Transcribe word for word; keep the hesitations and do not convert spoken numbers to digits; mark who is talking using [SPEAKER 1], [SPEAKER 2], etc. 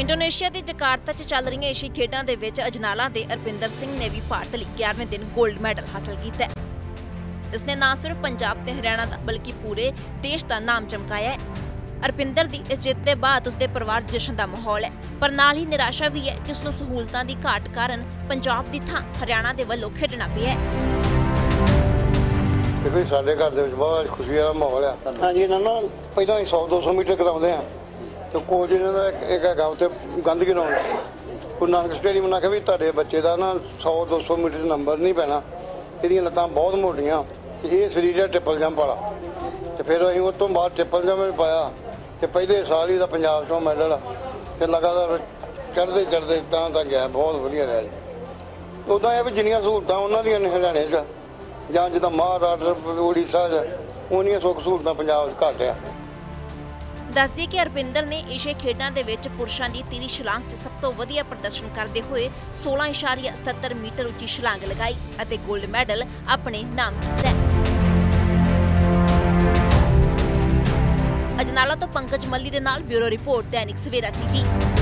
[SPEAKER 1] Indonesia ਦੇ Jakarta 'ਚ ਚੱਲ ਰਹੀਆਂ ਏਸ਼ੀਆਈ ਖੇਡਾਂ ਦੇ ਵਿੱਚ ਅਜਨਾਲਾ ਦੇ ਅਰਪਿੰਦਰ ਸਿੰਘ ਨੇ ਵੀ ਭਾਰਤ ਲਈ ਗਿਆਰਵੇਂ ਦਿਨ 골ਡ ਮੈਡਲ ਹਾਸਲ ਕੀਤਾ ਹੈ। ਇਸਨੇ ਨਾ ਸਿਰਫ ਪੰਜਾਬ ਤੇ ਹਰਿਆਣਾ ਦਾ ਬਲਕਿ ਪੂਰੇ ਦੇਸ਼ ਦਾ ਨਾਮ ਚਮਕਾਇਆ ਹੈ। ਅਰਪਿੰਦਰ ਦੀ ਇਸ ਜਿੱਤ ਦੇ ਬਾਅਦ ਉਸਦੇ ਪਰਿਵਾਰ ਜਸ਼ਨ ਦਾ ਮਾਹੌਲ ਹੈ, ਪਰ ਨਾਲ ਹੀ ਨਿਰਾਸ਼ਾ ਵੀ ਹੈ ਕਿ ਉਸਨੂੰ ਸਹੂਲਤਾਂ ਦੀ ਘਾਟ ਕਾਰਨ ਪੰਜਾਬ ਦੀ ਥਾਂ ਹਰਿਆਣਾ ਦੇ ਵੱਲੋਂ ਖੇਡਣਾ ਪਿਆ ਹੈ।
[SPEAKER 2] ਵੀ ਸਾਡੇ ਘਰ ਦੇ ਵਿੱਚ ਬਹੁਤ ਖੁਸ਼ੀ ਵਾਲਾ ਮਾਹੌਲ ਆ। ਹਾਂਜੀ, ਇਹਨਾਂ ਨਾਲ ਪਹਿਲਾਂ ਹੀ ਸੌ ਦੋ ਸੌ ਮੀਟਰ ਕਰਾਉਂਦੇ ਆ ਤੇ ਕੋਚ ਇਹਨਾਂ ਦਾ ਇੱਕ ਹੈਗਾ ਉੱਥੇ ਗੰਦਗੀ ਲਾਉਣ ਗੁਰੂ ਨਾਨਕ ਸਟੇਡੀਅਮ ਨਾਲ ਕਿ ਵੀ ਤੁਹਾਡੇ ਬੱਚੇ ਦਾ ਨਾ ਸੌ ਦੋ ਸੌ ਮੀਟਰ ਨੰਬਰ ਨਹੀਂ ਪੈਣਾ, ਇਹਦੀਆਂ ਲੱਤਾਂ ਬਹੁਤ ਮੋਟੀਆਂ ਤੇ ਇਹ ਸਰੀਰ ਹੈ ਟ੍ਰਿਪਲ ਜੰਪ ਵਾਲਾ। ਤੇ ਫਿਰ ਅਸੀਂ ਉਸ ਤੋਂ ਬਾਅਦ ਟ੍ਰਿਪਲ ਜੰਪ ਪਾਇਆ ਤੇ ਪਹਿਲੇ ਸਾਲ ਹੀ ਦਾ ਪੰਜਾਬ ਚੋਂ ਮੈਡਲ ਤੇ ਲਗਾਤਾਰ ਚੜ੍ਹਦੇ ਚੜ੍ਹਦੇ ਤਾਂ ਤੱਕ ਗਿਆ। ਬਹੁਤ ਵਧੀਆ ਰਿਹਾ ਜੀ। ਉੱਦਾਂ ਇਹ ਵੀ ਜਿੰਨੀਆਂ ਸਹੂਲਤਾਂ ਉਹਨਾਂ ਦੀਆਂ ਹਰਿਆਣੇ 'ਚ ਜਾਂ ਜਿੱਦਾਂ ਮਹਾਰਾਸ਼ਟਰ ਉੜੀਸਾ 'ਚ ਉਹਨੀਆਂ ਸੁੱਖ ਸਹੂਲਤਾਂ ਪੰਜਾਬ 'ਚ ਘੱਟ ਆ।
[SPEAKER 1] ਦੱਸਦੀ ਕਿ ਅਰਪਿੰਦਰ ਨੇ ਏਸ਼ੀਆਈ ਖੇਡਾਂ ਦੇ ਵਿੱਚ ਪੁਰਸ਼ਾਂ ਦੀ ਤੀਰੀ ਛਲਾਂਗ 'ਚ ਸਭ ਤੋਂ ਵਧੀਆ ਪ੍ਰਦਰਸ਼ਨ ਕਰਦੇ ਹੋਏ ਸੋਲਾਂ ਇਸ਼ਾਰੀਆ ਸਤੱਤਰ ਮੀਟਰ ਉੱਚੀ ਛਲਾਂਗ ਲਗਾਈ ਅਤੇ 골ਡ ਮੈਡਲ ਆਪਣੇ ਨਾਮ ਕੀਤਾ। ਅਜਨਾਲਾ ਤੋਂ ਪੰਕਜ ਮੱਲੀ ਦੇ ਨਾਲ bureau report Dainik Savera TV.